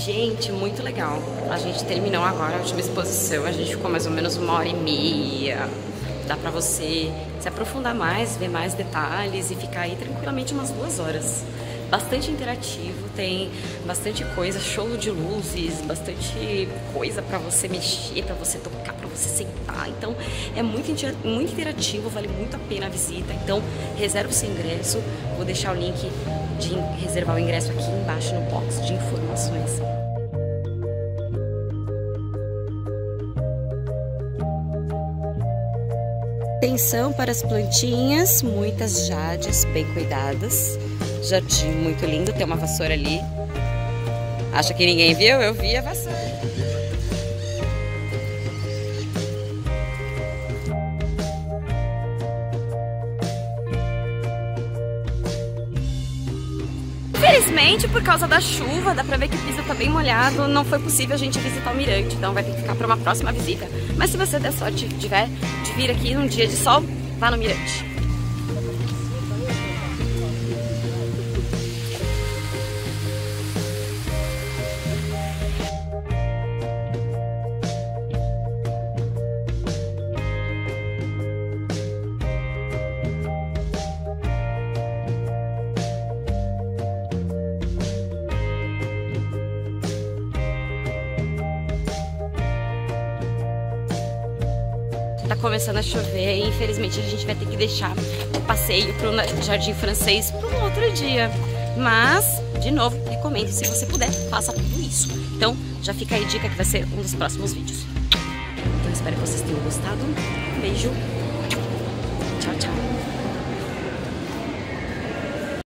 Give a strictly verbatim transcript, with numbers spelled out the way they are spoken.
Gente, muito legal. A gente terminou agora a última exposição, a gente ficou mais ou menos uma hora e meia. Dá pra você se aprofundar mais, ver mais detalhes e ficar aí tranquilamente umas duas horas. Bastante interativo, tem bastante coisa, show de luzes, bastante coisa pra você mexer, pra você tocar, pra você sentar. Então é muito, muito interativo, vale muito a pena a visita. Então reserva o seu ingresso, vou deixar o link de reservar o ingresso aqui embaixo no box de informações. Atenção para as plantinhas, muitas jades bem cuidadas. Jardim muito lindo, tem uma vassoura ali. Acha que ninguém viu? Eu vi a vassoura. Infelizmente, por causa da chuva, dá pra ver que o piso tá bem molhado, não foi possível a gente visitar o mirante, então vai ter que ficar para uma próxima visita. Mas se você der sorte de, ver, de vir aqui num dia de sol, vá no mirante. Tá começando a chover e infelizmente a gente vai ter que deixar o passeio pro Jardim Francês para um outro dia. Mas, de novo, recomendo, se você puder, faça tudo isso. Então, já fica aí a dica que vai ser um dos próximos vídeos. Então, espero que vocês tenham gostado. Um beijo. Tchau, tchau.